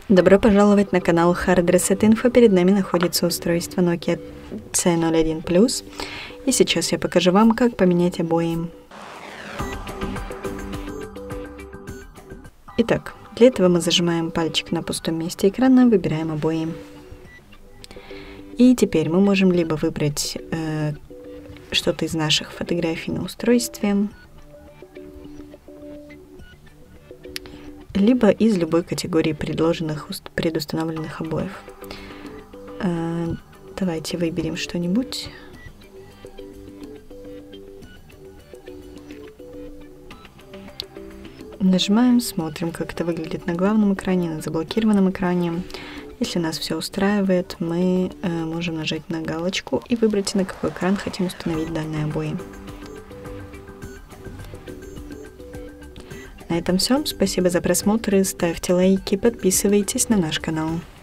Добро пожаловать на канал Hard Reset Info. Перед нами находится устройство Nokia C01 Plus. И сейчас я покажу вам, как поменять обои. Итак, для этого мы зажимаем пальчик на пустом месте экрана, выбираем обои. И теперь мы можем либо выбрать что-то из наших фотографий на устройстве, либо из любой категории предложенных предустановленных обоев. Давайте выберем что-нибудь. Нажимаем, смотрим, как это выглядит на главном экране, на заблокированном экране. Если нас все устраивает, мы можем нажать на галочку и выбрать, на какой экран хотим установить данные обои. На этом все. Спасибо за просмотр. Ставьте лайки, подписывайтесь на наш канал.